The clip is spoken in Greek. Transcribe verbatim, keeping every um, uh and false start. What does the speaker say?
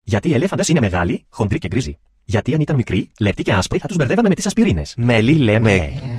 Γιατί οι ελέφαντες είναι μεγάλοι, χοντροί και γκρίζοι. Γιατί αν ήταν μικροί, λεπτοί και άσπροι θα τους μπερδεύαμε με τις ασπιρίνες. Μέλι λέμε.